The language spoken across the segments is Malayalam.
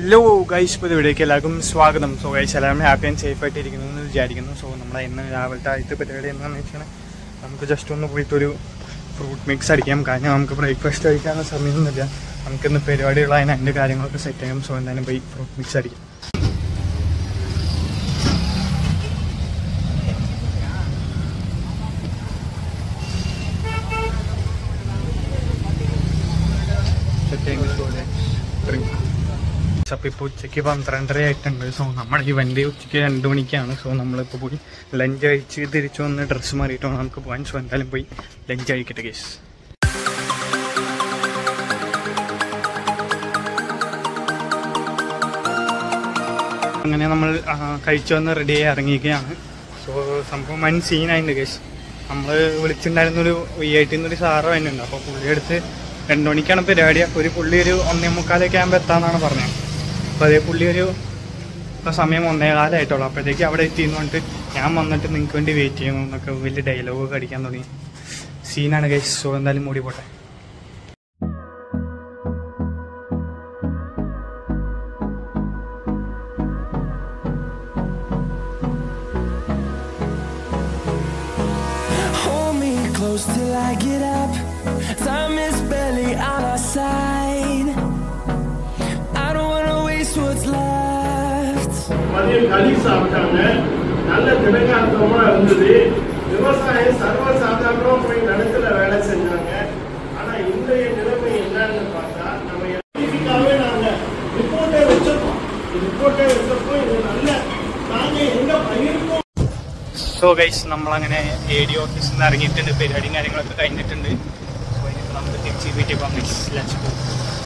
ഹലോ ഗൈസ്, ഇപ്പോൾ ഇവിടേക്ക് എല്ലാവർക്കും സ്വാഗതം. സോ ഗൈസ്, എല്ലാവരും ഹാപ്പി ആൻഡ് സേഫ് ആയിട്ടിരിക്കുന്നു എന്ന് വിചാരിക്കുന്നു. സോ നമ്മളെ ഇന്ന് രാവിലത്തെ ആദ്യത്തെ പരിപാടി എന്താണെന്ന് വെച്ചാൽ നമുക്ക് ജസ്റ്റ് ഒന്ന് പോയിട്ടൊരു ഫ്രൂട്ട് മിക്സ് അടിക്കാം. കാരണം നമുക്ക് ബ്രേക്ക്ഫാസ്റ്റ് കഴിക്കാനുള്ള സമയമൊന്നുമില്ല. നമുക്കിന്ന് പരിപാടിയുള്ള അതിൻ്റെ കാര്യങ്ങളൊക്കെ സെറ്റ് ചെയ്യാം. സോ എന്തായാലും പോയി ഫ്രൂട്ട് മിക്സ് അടിക്കാം. അപ്പോൾ ഇപ്പോൾ ഉച്ചയ്ക്ക് 12:30 ആയിട്ടുണ്ട്. സോ നമ്മുടെ ഇവൻ്റ് ഉച്ചയ്ക്ക് 2 മണിക്കാണ്. സോ നമ്മളിപ്പോൾ പോയി ലഞ്ച് കഴിച്ച് തിരിച്ചു വന്ന് ഡ്രസ്സ് മാറിയിട്ട് വേണം നമുക്ക് പോകാൻ. സോ എന്തായാലും പോയി ലഞ്ച് കഴിക്കട്ടെ ഗൈസ്. അങ്ങനെ നമ്മൾ കഴിച്ചു വന്ന് റെഡിയായി ഇറങ്ങിയിരിക്കുകയാണ്. സോ സംഭവം വൻ സീനായിട്ടുണ്ട് ഗൈസ്. നമ്മൾ വിളിച്ചിട്ടുണ്ടായിരുന്നൊരു VITന്നൊരു സാറ് തന്നെയുണ്ട്. അപ്പോൾ പുള്ളിയെടുത്ത് 2 മണിക്കാണ് പരിപാടി. അപ്പോൾ പുള്ളി ഒരു 1:45 ആകുമ്പോൾ എത്താമെന്നാണ് പറഞ്ഞത്. അപ്പോൾ അതേ പുള്ളി സമയം 1:15 ആയിട്ടുള്ളൂ. അപ്പോഴത്തേക്ക് അവിടെ എത്തിയെന്ന് പറഞ്ഞിട്ട് ഞാൻ വന്നിട്ട് നിങ്ങൾക്ക് വേണ്ടി വെയിറ്റ് ചെയ്യണം എന്നൊക്കെ വലിയ ഡയലോഗൊക്കെ അടിക്കാൻ തുടങ്ങി. സീനാണ് ഗൈസ്. സോ എന്തായാലും മൂടി പോട്ടെ. Till I get up, time is barely on our side. I don't wanna waste what's left. மதியம் களி சாப்பிட்டாங்க. நல்ல திடகாத்தமா இருந்தது. விவசாயம் சர்வசாதாரணமா போய் நிலத்துல வேலை செஞ்சாங்க. ஆனா இன்றைய நிலைமை என்னன்னு பார்த்தா நம்ம எதிர்க்காவே நாங்க ரிப்போர்ட்டே வச்சிருக்கோம். இது நல்ல நாங்க எங்க பயிர்க்கோம். സോ ഗൈസ്, നമ്മളങ്ങനെ AD ഓഫീസിൽ നിന്ന് ഇറങ്ങിയിട്ടുണ്ട്. പരിപാടിയും കാര്യങ്ങളൊക്കെ കഴിഞ്ഞിട്ടുണ്ട്. സോ ഇനിയിപ്പോൾ നമുക്ക് തിരിച്ച് വീട്ടിൽ പോകാം. Let's go.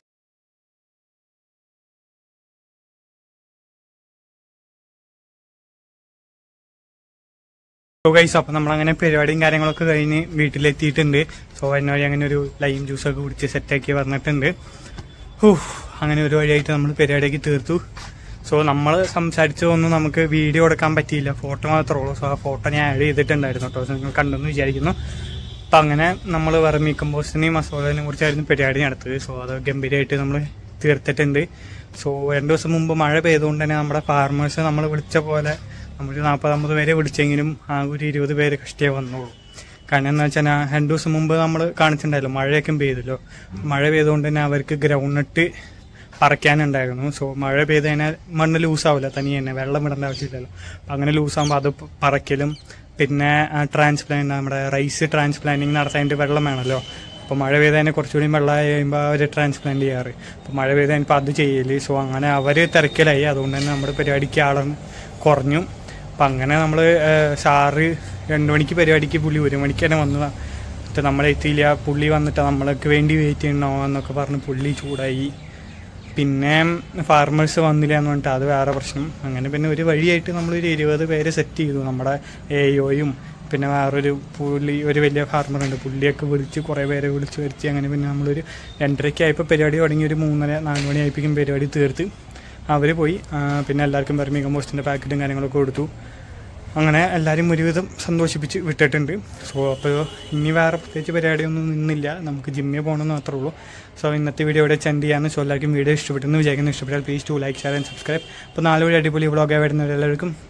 സോ ഗൈസ്, അപ്പോൾ നമ്മളങ്ങനെ പരിപാടിയും കാര്യങ്ങളൊക്കെ കഴിഞ്ഞ് വീട്ടിലെത്തിയിട്ടുണ്ട്. സോ അതിന് വഴി അങ്ങനെ ഒരു ലൈം ജ്യൂസൊക്കെ കുടിച്ച് സെറ്റാക്കി വന്നിട്ടുണ്ട്. അങ്ങനെ ഒരു വഴിയായിട്ട് നമ്മൾ പരിപാടിയൊക്കെ തീർത്തു. സോ നമ്മൾ സംസാരിച്ചതൊന്നും നമുക്ക് വീഡിയോ എടുക്കാൻ പറ്റിയില്ല. ഫോട്ടോ മാത്രമേ ഉള്ളൂ. സോ ആ ഫോട്ടോ ഞാൻ ആഡ് ചെയ്തിട്ടുണ്ടായിരുന്നു കേട്ടോ. നിങ്ങൾ കണ്ടെന്ന് വിചാരിക്കുന്നു. അപ്പം അങ്ങനെ നമ്മൾ വെർമി കമ്പോസ്റ്റിനെയും മസോളേനെ കുറിച്ചായിരുന്നു പരിപാടി നടത്തത്. സോ അത് ഗംഭീരമായിട്ട് നമ്മൾ തീർത്തിട്ടുണ്ട്. സോ 2 ദിവസം മുമ്പ് മഴ പെയ്തുകൊണ്ട് തന്നെ നമ്മുടെ ഫാർമേഴ്സ് നമ്മൾ വിളിച്ച പോലെ നമ്മൾ 40-50 പേരെ വിളിച്ചെങ്കിലും ആ ഒരു 20 പേര് കഷ്ടിയേ വന്നുള്ളൂ. കാരണം എന്താ വെച്ചാൽ 2 ദിവസം മുമ്പ് നമ്മൾ കാണിച്ചിട്ടുണ്ടായല്ലോ, മഴയൊക്കെ പെയ്തല്ലോ. മഴ പെയ്തുകൊണ്ട് തന്നെ അവർക്ക് ഗ്രൗണ്ടിട്ട് പറയ്ക്കാനുണ്ടായിരുന്നു. സോ മഴ പെയ്ത് കഴിഞ്ഞാൽ മണ്ണ് ലൂസാവില്ല, തനിയെ തന്നെ വെള്ളം ഇടേണ്ട ആവശ്യമില്ലല്ലോ. അപ്പം അങ്ങനെ ലൂസാകുമ്പോൾ അത് പറയ്ക്കലും പിന്നെ ട്രാൻസ്പ്ലാന്റ് നമ്മുടെ റൈസ് ട്രാൻസ്പ്ലാന്റിങ് നടത്താനായിട്ട് വെള്ളം വേണമല്ലോ. അപ്പോൾ മഴ പെയ്ത് തന്നെ കുറച്ചുകൂടി വെള്ളമായി കഴിയുമ്പോൾ അവർ ട്രാൻസ്പ്ലാന്റ് ചെയ്യാറ്. അപ്പോൾ മഴ പെയ്ത് കഴിഞ്ഞപ്പോൾ അത് ചെയ്യല്. സോ അങ്ങനെ അവർ തിരക്കിലായി. അതുകൊണ്ട് തന്നെ നമ്മുടെ പരിപാടിക്ക് ആളും കുറഞ്ഞു. അപ്പം അങ്ങനെ നമ്മൾ സാറ് 2 മണിക്ക് പരിപാടിക്ക് പുള്ളി 1 മണിക്ക് തന്നെ വന്നതാണ്. എന്നിട്ട് നമ്മളെത്തിയില്ല. പുള്ളി വന്നിട്ട് നമ്മൾക്ക് വേണ്ടി വെയിറ്റ് ചെയ്യണോ എന്നൊക്കെ പറഞ്ഞ് പുള്ളി ചൂടായി. പിന്നെ ഫാർമേഴ്സ് വന്നില്ല എന്ന് പറഞ്ഞിട്ട് അത് വേറെ പ്രശ്നം. അങ്ങനെ പിന്നെ ഒരു വഴിയായിട്ട് നമ്മളൊരു 20 പേര് സെറ്റ് ചെയ്തു. നമ്മുടെ AOയും പിന്നെ വേറൊരു ഒരു വലിയ ഫാർമറുണ്ട്, പുള്ളിയൊക്കെ വിളിച്ച് കുറേ പേരെ വിളിച്ച് വരുത്തി. അങ്ങനെ പിന്നെ നമ്മളൊരു 2:30 ആയപ്പോൾ പരിപാടി തുടങ്ങി. ഒരു 3:30-4 മണി ആയപ്പോഴേക്കും പരിപാടി തീർത്ത് അവർ പോയി. പിന്നെ എല്ലാവർക്കും വെർമി കമ്പോസ്റ്റിൻ്റെ പാക്കറ്റും കാര്യങ്ങളൊക്കെ കൊടുത്തു. അങ്ങനെ എല്ലാവരും ഒരുവിധം സന്തോഷിപ്പിച്ച് വിട്ടിട്ടുണ്ട്. സോ അപ്പോൾ ഇനി വേറെ പ്രത്യേകിച്ച് പരിപാടിയൊന്നും നിന്നില്ല. നമുക്ക് ജിമ്മിൽ പോകണമെന്ന് മാത്രമേ ഉള്ളൂ. സോ ഇന്നത്തെ വീഡിയോ ഇവിടെ സെൻഡ് ചെയ്യാമെന്ന്. സോ എല്ലാവർക്കും വീഡിയോ ഇഷ്ടപ്പെട്ടെന്ന് വിചാരിക്കുന്നു. ഇഷ്ടപ്പെട്ടാൽ please to like, share and subscribe. അപ്പോൾ 4 വഴി അടിപൊളി വ്ളോഗായി വരുന്നവരെല്ലാവർക്കും